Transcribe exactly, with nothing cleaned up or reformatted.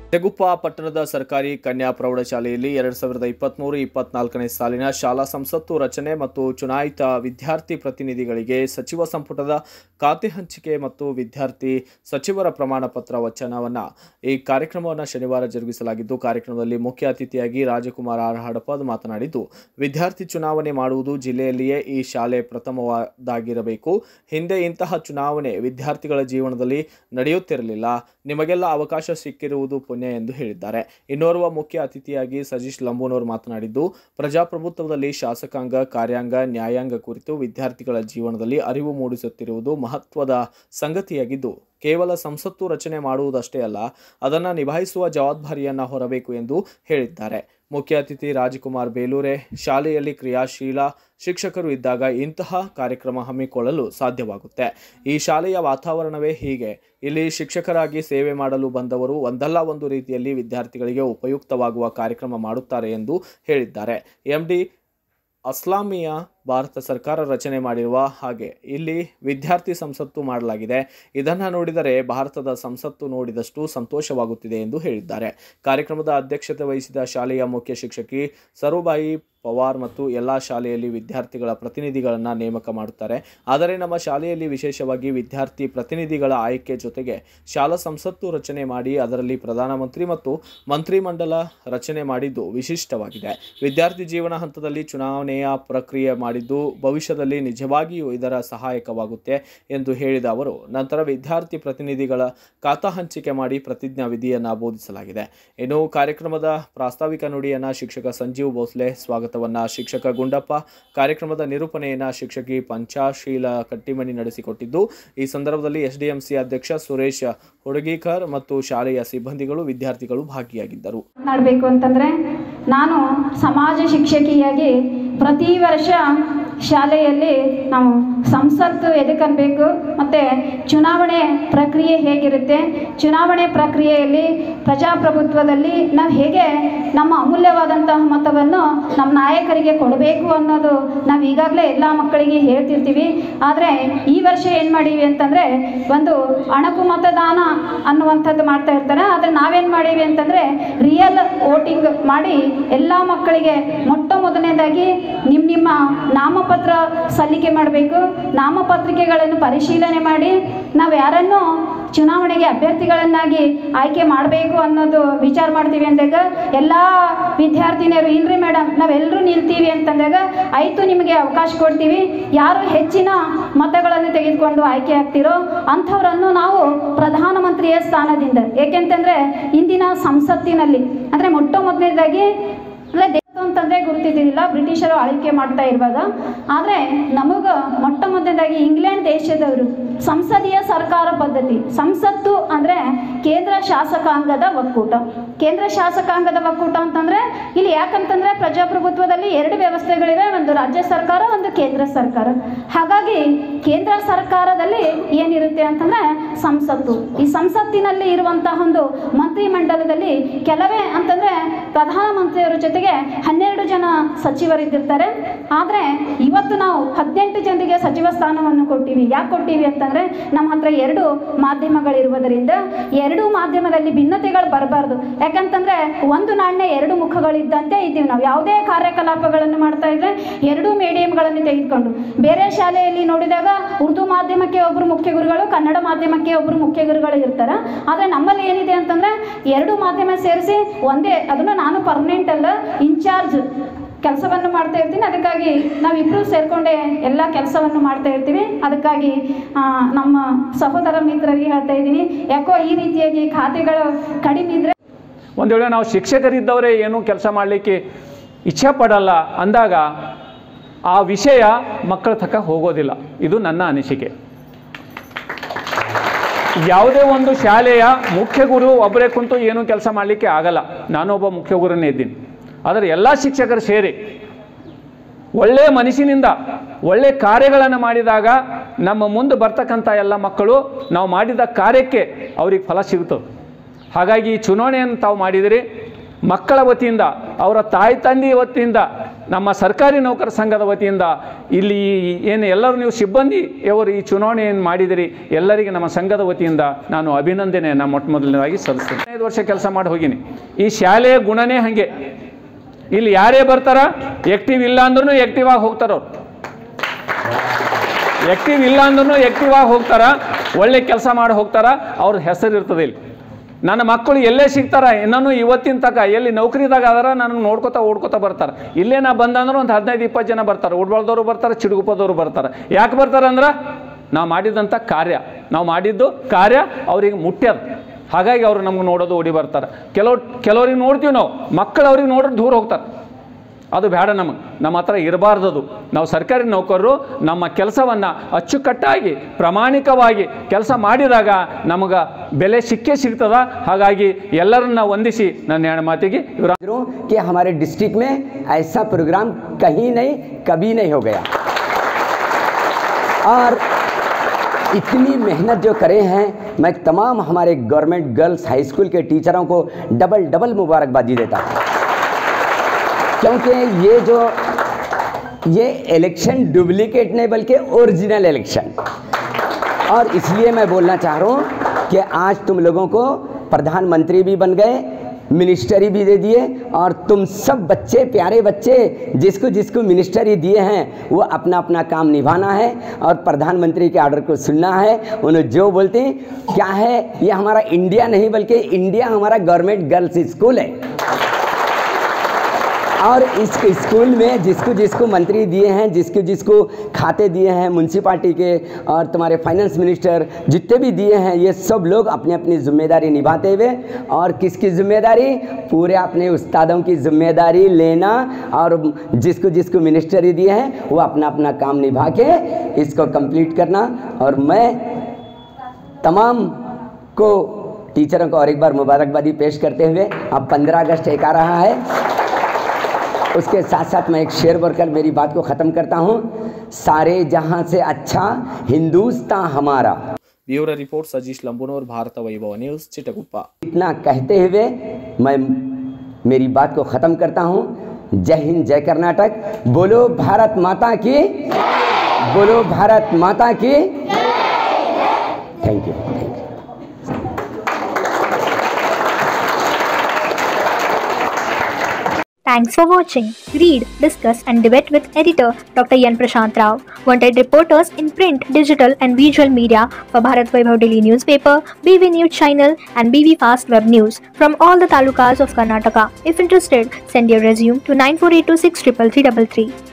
ಜಗುಪ್ಪ ಪಟ್ಟಣದ ಸರ್ಕಾರಿ ಕನ್ಯಾ ಪ್ರೌಢಶಾಲೆಯಲ್ಲಿ ಎರಡ್ ಸಾವಿರದ ಇಪ್ಪತ್ಮೂರು ಇಪ್ಪತ್ನಾಲ್ಕನೇ ಸಾಲಿನ ಶಾಲಾ ಸಂಸತ್ತು ರಚನೆ ಮತ್ತು ಚುನಾಯಿತ ವಿದ್ಯಾರ್ಥಿ ಪ್ರತಿನಿಧಿಗಳಿಗೆ ಸಚಿವ ಸಂಪುಟದ ಖಾತೆ ಹಂಚಿಕೆ ಮತ್ತು ವಿದ್ಯಾರ್ಥಿ ಸಚಿವರ ಪ್ರಮಾಣ ಪತ್ರ ವಚನವನ್ನು ಈ ಕಾರ್ಯಕ್ರಮವನ್ನು ಶನಿವಾರ ಜರುಗಿಸಲಾಗಿದ್ದು, ಕಾರ್ಯಕ್ರಮದಲ್ಲಿ ಮುಖ್ಯ ಅತಿಥಿಯಾಗಿ ರಾಜಕುಮಾರ್ ಆರ್ ಹಡಪದ್ ಮಾತನಾಡಿದ್ದು, ವಿದ್ಯಾರ್ಥಿ ಚುನಾವಣೆ ಮಾಡುವುದು ಜಿಲ್ಲೆಯಲ್ಲಿಯೇ ಈ ಶಾಲೆ ಪ್ರಥಮವಾದಾಗಿರಬೇಕು. ಹಿಂದೆ ಇಂತಹ ಚುನಾವಣೆ ವಿದ್ಯಾರ್ಥಿಗಳ ಜೀವನದಲ್ಲಿ ನಡೆಯುತ್ತಿರಲಿಲ್ಲ. ನಿಮಗೆಲ್ಲ ಅವಕಾಶ ಸಿಕ್ಕಿರುವುದು ಎಂದು ಹೇಳಿದ್ದಾರೆ. ಇನ್ನೋರ್ವ ಮುಖ್ಯ ಅತಿಥಿಯಾಗಿ ಸಜೀಶ್ ಲಂಬೂನವರು ಮಾತನಾಡಿದ್ದು, ಪ್ರಜಾಪ್ರಭುತ್ವದಲ್ಲಿ ಶಾಸಕಾಂಗ, ಕಾರ್ಯಾಂಗ, ನ್ಯಾಯಾಂಗ ಕುರಿತು ವಿದ್ಯಾರ್ಥಿಗಳ ಜೀವನದಲ್ಲಿ ಅರಿವು ಮೂಡಿಸುತ್ತಿರುವುದು ಮಹತ್ವದ ಸಂಗತಿಯಾಗಿದ್ದು, ಕೇವಲ ಸಂಸತ್ತು ರಚನೆ ಮಾಡುವುದಷ್ಟೇ ಅಲ್ಲ, ಅದನ್ನು ನಿಭಾಯಿಸುವ ಜವಾಬ್ದಾರಿಯನ್ನು ಹೊರಬೇಕು ಎಂದು ಹೇಳಿದ್ದಾರೆ. ಮುಖ್ಯ ಅತಿಥಿ ರಾಜಕುಮಾರ್ ಬೇಲೂರೆ, ಶಾಲೆಯಲ್ಲಿ ಕ್ರಿಯಾಶೀಲ ಶಿಕ್ಷಕರು ಇದ್ದಾಗ ಇಂತಹ ಕಾರ್ಯಕ್ರಮ ಹಮ್ಮಿಕೊಳ್ಳಲು ಸಾಧ್ಯವಾಗುತ್ತೆ. ಈ ಶಾಲೆಯ ವಾತಾವರಣವೇ ಹೀಗೆ. ಇಲ್ಲಿ ಶಿಕ್ಷಕರಾಗಿ ಸೇವೆ ಮಾಡಲು ಬಂದವರು ಒಂದಲ್ಲ ಒಂದು ರೀತಿಯಲ್ಲಿ ವಿದ್ಯಾರ್ಥಿಗಳಿಗೆ ಉಪಯುಕ್ತವಾಗುವ ಕಾರ್ಯಕ್ರಮ ಮಾಡುತ್ತಾರೆ ಎಂದು ಹೇಳಿದ್ದಾರೆ. ಎಂಡಿ ಅಸ್ಲಾಮಿಯಾ ಭಾರತ ಸರ್ಕಾರ ರಚನೆ ಮಾಡಿರುವ ಹಾಗೆ ಇಲ್ಲಿ ವಿದ್ಯಾರ್ಥಿ ಸಂಸತ್ತು ಮಾಡಲಾಗಿದೆ. ಇದನ್ನು ನೋಡಿದರೆ ಭಾರತದ ಸಂಸತ್ತು ನೋಡಿದಷ್ಟು ಸಂತೋಷವಾಗುತ್ತಿದೆ ಎಂದು ಹೇಳಿದ್ದಾರೆ. ಕಾರ್ಯಕ್ರಮದ ಅಧ್ಯಕ್ಷತೆ ವಹಿಸಿದ ಶಾಲೆಯ ಮುಖ್ಯ ಶಿಕ್ಷಕಿ ಸರುಬಾಯಿ ಪವಾರ್ ಮತ್ತು ಎಲ್ಲ ಶಾಲೆಯಲ್ಲಿ ವಿದ್ಯಾರ್ಥಿಗಳ ಪ್ರತಿನಿಧಿಗಳನ್ನು ನೇಮಕ ಮಾಡುತ್ತಾರೆ. ಆದರೆ ನಮ್ಮ ಶಾಲೆಯಲ್ಲಿ ವಿಶೇಷವಾಗಿ ವಿದ್ಯಾರ್ಥಿ ಪ್ರತಿನಿಧಿಗಳ ಆಯ್ಕೆ ಜೊತೆಗೆ ಶಾಲಾ ಸಂಸತ್ತು ರಚನೆ ಮಾಡಿ ಅದರಲ್ಲಿ ಪ್ರಧಾನಮಂತ್ರಿ ಮತ್ತು ಮಂತ್ರಿಮಂಡಲ ರಚನೆ ಮಾಡಿದ್ದು ವಿಶಿಷ್ಟವಾಗಿದೆ. ವಿದ್ಯಾರ್ಥಿ ಜೀವನ ಹಂತದಲ್ಲಿ ಚುನಾವಣೆಯ ಪ್ರಕ್ರಿಯೆ ಮಾಡಿದ್ದು ಭವಿಷ್ಯದಲ್ಲಿ ನಿಜವಾಗಿಯೂ ಇದರ ಸಹಾಯಕವಾಗುತ್ತೆ ಎಂದು ಹೇಳಿದ ಅವರು, ನಂತರ ವಿದ್ಯಾರ್ಥಿ ಪ್ರತಿನಿಧಿಗಳ ಖಾತಾ ಹಂಚಿಕೆ ಮಾಡಿ ಪ್ರತಿಜ್ಞಾ ವಿಧಿಯನ್ನು ಬೋಧಿಸಲಾಗಿದೆ. ಇನ್ನು ಕಾರ್ಯಕ್ರಮದ ಪ್ರಾಸ್ತಾವಿಕ ನುಡಿಯನ್ನು ಶಿಕ್ಷಕ ಸಂಜೀವ್ ಭೋಸ್ಲೆ, ಸ್ವಾಗತವನ್ನು ಶಿಕ್ಷಕ ಗುಂಡಪ್ಪ, ಕಾರ್ಯಕ್ರಮದ ನಿರೂಪಣೆಯನ್ನು ಶಿಕ್ಷಕಿ ಪಂಚಾಶೀಲ ಕಟ್ಟಿಮನಿ ನಡೆಸಿಕೊಟ್ಟಿದ್ದು, ಈ ಸಂದರ್ಭದಲ್ಲಿ ಎಸ್ಡಿಎಂಸಿ ಅಧ್ಯಕ್ಷ ಸುರೇಶ್ ಹುಡುಗೀಕರ್ ಮತ್ತು ಶಾಲೆಯ ಸಿಬ್ಬಂದಿಗಳು, ವಿದ್ಯಾರ್ಥಿಗಳು ಭಾಗಿಯಾಗಿದ್ದರು. ಮಾಡಬೇಕು ಅಂತಂದರೆ ನಾನು ಸಮಾಜ ಶಿಕ್ಷಕಿಯಾಗಿ ಪ್ರತಿ ವರ್ಷ ಶಾಲೆಯಲ್ಲಿ ನಾವು ಸಂಸತ್ತು ಎದಕ್ಕನ್ಬೇಕು ಮತ್ತು ಚುನಾವಣೆ ಪ್ರಕ್ರಿಯೆ ಹೇಗಿರುತ್ತೆ, ಚುನಾವಣೆ ಪ್ರಕ್ರಿಯೆಯಲ್ಲಿ ಪ್ರಜಾಪ್ರಭುತ್ವದಲ್ಲಿ ನಾವು ಹೇಗೆ ನಮ್ಮ ಅಮೂಲ್ಯವಾದಂತಹ ಮತವನ್ನು ನಮ್ಮ ನಾಯಕರಿಗೆ ಕೊಡಬೇಕು ಅನ್ನೋದು ನಾವು ಈಗಾಗಲೇ ಎಲ್ಲ ಮಕ್ಕಳಿಗೆ ಹೇಳ್ತಿರ್ತೀವಿ. ಆದರೆ ಈ ವರ್ಷ ಏನು ಮಾಡೀವಿ ಅಂತಂದರೆ ಒಂದು ಅಣಕು ಮತದಾನ ಅನ್ನುವಂಥದ್ದು ಮಾಡ್ತಾ ಇರ್ತಾರೆ. ಆದರೆ ನಾವೇನು ಮಾಡೀವಿ ಅಂತಂದರೆ ರಿಯಲ್ ವೋಟಿಂಗ್ ಮಾಡಿ ಎಲ್ಲ ಮಕ್ಕಳಿಗೆ ಮೊಟ್ಟ ಮೊದಲನೇದಾಗಿ ನಿಮ್ಮ ನಿಮ್ಮ ನಾಮಪತ್ರ ಸಲ್ಲಿಕೆ ಮಾಡಬೇಕು. ನಾಮಪತ್ರಿಕೆಗಳನ್ನು ಪರಿಶೀಲನೆ ಮಾಡಿ ನಾವು ಯಾರನ್ನು ಚುನಾವಣೆಗೆ ಅಭ್ಯರ್ಥಿಗಳನ್ನಾಗಿ ಆಯ್ಕೆ ಮಾಡಬೇಕು ಅನ್ನೋದು ವಿಚಾರ ಮಾಡ್ತೀವಿ ಅಂದಾಗ ಎಲ್ಲ ವಿದ್ಯಾರ್ಥಿನಿಯರು ಇಲ್ರಿ ಮೇಡಮ್ ನಾವೆಲ್ಲರೂ ನಿಲ್ತೀವಿ ಅಂತಂದಾಗ ಆಯಿತು ನಿಮಗೆ ಅವಕಾಶ ಕೊಡ್ತೀವಿ, ಯಾರು ಹೆಚ್ಚಿನ ಮತಗಳನ್ನು ತೆಗೆದುಕೊಂಡು ಆಯ್ಕೆ ಆಗ್ತಿರೋ ಅಂಥವರನ್ನು ನಾವು ಪ್ರಧಾನಮಂತ್ರಿಯ ಸ್ಥಾನದಿಂದ, ಏಕೆಂತಂದರೆ ಇಂದಿನ ಸಂಸತ್ತಿನಲ್ಲಿ ಅಂದರೆ ಮೊಟ್ಟ ಮೊದಲನೇದಾಗಿ ಅಂದರೆ ದೇಶ ಅಂತಂದರೆ ಗುರುತಿದ್ದಿಲ್ಲ, ಬ್ರಿಟಿಷರು ಆಳ್ವಿಕೆ ಮಾಡ್ತಾ ಇರುವಾಗ. ಆದರೆ ನಮಗೆ ಮೊಟ್ಟ ಮೊದಲನೇದಾಗಿ ಇಂಗ್ಲೆಂಡ್ ದೇಶದವರು ಸಂಸದೀಯ ಸರ್ಕಾರ ಪದ್ಧತಿ, ಸಂಸತ್ತು ಅಂದರೆ ಕೇಂದ್ರ ಶಾಸಕಾಂಗದ ಒಕ್ಕೂಟ. ಕೇಂದ್ರ ಶಾಸಕಾಂಗದ ಒಕ್ಕೂಟ ಅಂತಂದರೆ ಇಲ್ಲಿ ಯಾಕಂತಂದರೆ ಪ್ರಜಾಪ್ರಭುತ್ವದಲ್ಲಿ ಎರಡು ವ್ಯವಸ್ಥೆಗಳಿವೆ, ಒಂದು ರಾಜ್ಯ ಸರ್ಕಾರ, ಒಂದು ಕೇಂದ್ರ ಸರ್ಕಾರ. ಹಾಗಾಗಿ ಕೇಂದ್ರ ಸರ್ಕಾರದಲ್ಲಿ ಏನಿರುತ್ತೆ ಅಂತಂದರೆ ಸಂಸತ್ತು. ಈ ಸಂಸತ್ತಿನಲ್ಲಿ ಇರುವಂತಹ ಒಂದು ಮಂತ್ರಿಮಂಡಲದಲ್ಲಿ ಕೆಲವೇ ಅಂತಂದರೆ ಪ್ರಧಾನಮಂತ್ರಿಯವರ ಜೊತೆಗೆ ಹನ್ನೆರಡು ಜನ ಸಚಿವರಿದ್ದಿರ್ತಾರೆ. ಆದರೆ ಇವತ್ತು ನಾವು ಹದಿನೆಂಟು ಜನರಿಗೆ ಸಚಿವ ಸ್ಥಾನವನ್ನು ಕೊಟ್ಟಿವಿ. ಯಾಕೆ ಕೊಟ್ಟಿವಿ ಅಂತಂದರೆ ನಮ್ಮ ಹತ್ರ ಎರಡು ಮಾಧ್ಯಮಗಳಿರುವುದರಿಂದ ಎರಡು ಮಾಧ್ಯಮದಲ್ಲಿ ಭಿನ್ನತೆಗಳು ಬರಬಾರ್ದು. ಯಾಕಂತಂದರೆ ಒಂದು ನಾಣ್ಯ ಎರಡು ಮುಖಗಳಿದ್ದಂತೆ ಇದ್ದೀವಿ ನಾವು. ಯಾವುದೇ ಕಾರ್ಯಕಲಾಪಗಳನ್ನು ಮಾಡ್ತಾ ಇದ್ದರೆ ಎರಡೂ ಮೀಡಿಯಂಗಳನ್ನು ತೆಗೆದುಕೊಂಡು ಬೇರೆ ಶಾಲೆಯಲ್ಲಿ ನೋಡಿದಾಗ ಉರ್ದು ಮಾಧ್ಯಮಕ್ಕೆ ಒಬ್ಬರು ಮುಖ್ಯ ಗುರುಗಳು, ಕನ್ನಡ ಮಾಧ್ಯಮಕ್ಕೆ ಒಬ್ಬರು ಮುಖ್ಯ ಗುರುಗಳು ಇರ್ತಾರೆ. ಆದರೆ ನಮ್ಮಲ್ಲಿ ಏನಿದೆ ಅಂತಂದರೆ ಎರಡು ಮಾಧ್ಯಮ ಸೇರಿಸಿ ಒಂದೇ, ಅದನ್ನು ನಾನು ಪರ್ಮನೆಂಟ್ ಅಲ್ಲ ಇನ್ಚಾರ್ಜ್ ಕೆಲಸವನ್ನು ಮಾಡ್ತಾ ಇರ್ತೀನಿ. ಅದಕ್ಕಾಗಿ ನಾವಿಬ್ಬರು ಸೇರಿಕೊಂಡೇ ಎಲ್ಲ ಕೆಲಸವನ್ನು ಮಾಡ್ತಾ ಇರ್ತೀವಿ. ಅದಕ್ಕಾಗಿ ನಮ್ಮ ಸಹೋದರ ಮಿತ್ರರಿಗೆ ಹೇಳ್ತಾ ಇದ್ದೀನಿ, ಯಾಕೋ ಈ ರೀತಿಯಾಗಿ ಖಾತೆಗಳು ಕಡಿಮೆ ಇದ್ದರೆ ಒಂದು ವೇಳೆ ನಾವು ಶಿಕ್ಷಕರಿದ್ದವರೇ ಏನು ಕೆಲಸ ಮಾಡಲಿಕ್ಕೆ ಇಚ್ಛೆ ಪಡಲ್ಲ ಅಂದಾಗ ಆ ವಿಷಯ ಮಕ್ಕಳ ತಕ್ಕ ಹೋಗೋದಿಲ್ಲ. ಇದು ನನ್ನ ಅನಿಸಿಕೆ. ಯಾವುದೇ ಒಂದು ಶಾಲೆಯ ಮುಖ್ಯ ಗುರು ಒಬ್ಬರೇ ಕುಂತು ಏನೂ ಕೆಲಸ ಮಾಡಲಿಕ್ಕೆ ಆಗಲ್ಲ. ನಾನೊಬ್ಬ ಮುಖ್ಯ ಗುರುನೇ ಇದ್ದೀನಿ. ಆದರೆ ಎಲ್ಲ ಶಿಕ್ಷಕರು ಸೇರಿ ಒಳ್ಳೆಯ ಮನಸ್ಸಿನಿಂದ ಒಳ್ಳೆಯ ಕಾರ್ಯಗಳನ್ನು ಮಾಡಿದಾಗ ನಮ್ಮ ಮುಂದೆ ಬರ್ತಕ್ಕಂಥ ಎಲ್ಲ ಮಕ್ಕಳು ನಾವು ಮಾಡಿದ ಕಾರ್ಯಕ್ಕೆ ಅವ್ರಿಗೆ ಫಲ ಸಿಗ್ತದೆ. ಹಾಗಾಗಿ ಈ ಚುನಾವಣೆಯನ್ನು ತಾವು ಮಾಡಿದಿರಿ. ಮಕ್ಕಳ ವತಿಯಿಂದ, ಅವರ ತಾಯಿ ತಂದೆ ವತಿಯಿಂದ ನಮ್ಮ ಸರ್ಕಾರಿ ನೌಕರ ಸಂಘದ ವತಿಯಿಂದ ಇಲ್ಲಿ ಏನು ಎಲ್ಲರೂ ನೀವು ಸಿಬ್ಬಂದಿ ಅವರು ಈ ಚುನಾವಣೆ ಏನು ಮಾಡಿದಿರಿ ಎಲ್ಲರಿಗೆ ನಮ್ಮ ಸಂಘದ ವತಿಯಿಂದ ನಾನು ಅಭಿನಂದನೆಯನ್ನು ಮೊಟ್ಟ ಮೊದಲನೇದಾಗಿ ಸಲ್ಲಿಸ್ತೇನೆ. ಐದು ವರ್ಷ ಕೆಲಸ ಮಾಡಿ ಹೋಗಿನಿ. ಈ ಶಾಲೆಯ ಗುಣನೇ ಹಾಗೆ, ಇಲ್ಲಿ ಯಾರೇ ಬರ್ತಾರ ಆ್ಯಕ್ಟಿವ್ ಇಲ್ಲ ಅಂದ್ರೂ ಆ್ಯಕ್ಟಿವ್ ಆಗಿ ಹೋಗ್ತಾರವ್ರು, ಆ್ಯಕ್ಟಿವ್ ಇಲ್ಲ ಅಂದ್ರೂ ಆ್ಯಕ್ಟಿವ್ ಆಗಿ ಹೋಗ್ತಾರ, ಒಳ್ಳೆ ಕೆಲಸ ಮಾಡಿ ಹೋಗ್ತಾರ, ಅವ್ರ ಹೆಸರು ಇರ್ತದೆ. ಇಲ್ಲಿ ನನ್ನ ಮಕ್ಕಳು ಎಲ್ಲೇ ಸಿಗ್ತಾರ, ಇನ್ನೂ ಇವತ್ತಿನ ತನಕ ಎಲ್ಲಿ ನೌಕರಿದಾಗ ಅದರ ನನಗೆ ನೋಡ್ಕೊತಾ ಓಡ್ಕೊತಾ ಬರ್ತಾರೆ. ಇಲ್ಲೇ ನಾ ಬಂದಂದ್ರೆ ಒಂದು ಹದಿನೈದು ಇಪ್ಪತ್ತು ಜನ ಬರ್ತಾರೆ, ಉಡ್ಬಾಳ್ದವರು ಬರ್ತಾರೆ, ಚಿಡುಗುಪ್ಪದವರು ಬರ್ತಾರೆ. ಯಾಕೆ ಬರ್ತಾರೆ ಅಂದ್ರೆ ನಾವು ಮಾಡಿದಂಥ ಕಾರ್ಯ, ನಾವು ಮಾಡಿದ್ದು ಕಾರ್ಯ ಅವ್ರಿಗೆ ಮುಟ್ಟ್ಯದ, ಹಾಗಾಗಿ ಅವರು ನಮ್ಗೆ ನೋಡೋದು ಓಡಿ ಬರ್ತಾರೆ. ಕೆಲವು ಕೆಲವ್ರಿಗೆ ನೋಡ್ತೀವಿ ನಾವು, ಮಕ್ಕಳು ಅವ್ರಿಗೆ ನೋಡೋದು ದೂರ ಹೋಗ್ತಾರೆ. ಅದು ಬೇಡ, ನಮಗೆ ನಮ್ಮ ಹತ್ರ ಇರಬಾರ್ದದು. ನಾವು ಸರ್ಕಾರಿ ನೌಕರರು ನಮ್ಮ ಕೆಲಸವನ್ನು ಅಚ್ಚುಕಟ್ಟಾಗಿ ಪ್ರಾಮಾಣಿಕವಾಗಿ ಕೆಲಸ ಮಾಡಿದಾಗ ನಮಗೆ ಬೆಲೆ ಸಿಕ್ಕೇ ಸಿಗ್ತದ. ಹಾಗಾಗಿ ಎಲ್ಲರನ್ನ ವಂದಿಸಿ ನನ್ನ ಎರಡು ಮಾತಿಗೆ ಇವರ कि हमारे डिस्ट्रिक्ट में ऐसा प्रोग्राम कहीं नहीं कभी नहीं हो गया, और इतनी मेहनत जो करे हैं, मैं तमाम हमारे गवर्नमेंट गर्ल्स हाई स्कूल के टीचरों को डबल डबल मुबारकबादी देता हूँ, क्योंकि ये जो ये इलेक्शन डुप्लीकेट नहीं बल्कि ओरिजिनल इलेक्शन। और इसलिए मैं बोलना चाह रहा हूँ कि आज तुम लोगों को प्रधानमंत्री भी बन गए, मिनिस्टरी भी दे दिए, और तुम सब बच्चे, प्यारे बच्चे, जिसको जिसको मिनिस्टरी दिए हैं वो अपना अपना काम निभाना है और प्रधानमंत्री के ऑर्डर को सुनना है। उन्हें जो बोलते हैं क्या है, ये हमारा इंडिया नहीं बल्कि इंडिया हमारा गवर्नमेंट गर्ल्स स्कूल है, और इस स्कूल में जिसको जिसको मंत्री दिए हैं, जिसको जिसको खाते दिए हैं म्यूनसिपाल्टी के, और तुम्हारे फाइनेंस मिनिस्टर जितने भी दिए हैं, ये सब लोग अपनी अपनी जिम्मेदारी निभाते हुए, और किसकी जिम्मेदारी, पूरे अपने उस्तादों की जिम्मेदारी लेना, और जिसको जिसको मिनिस्टरी दिए हैं वो अपना अपना काम निभा के इसको कंप्लीट करना। और मैं तमाम को टीचरों को और एक बार मुबारकबादी पेश करते हुए, अब पंद्रह अगस्त एक आ रहा है, उसके साथ साथ मैं एक शेर बोलकर मेरी बात को ख़त्म करता हूँ। सारे जहाँ से अच्छा हिंदुस्तान हमारा। Bureau report Sajish Lambunor, Bharat Vaibhav news, Chitguppa. इतना कहते हुए मैं मेरी बात को ख़त्म करता हूँ। जय हिंद, जय कर्नाटक। बोलो भारत माता की, बोलो भारत माता की। Thank you, thank you. Thanks for watching. Read, discuss and debate with editor Doctor Yan Prashant Rao. Wanted reporters in print, digital and visual media for Bharat Vaibhav Daily Newspaper, B V News Channel and B V Fast Web News from all the talukas of Karnataka. If interested, send your resume to nine four eight two six three three three three three.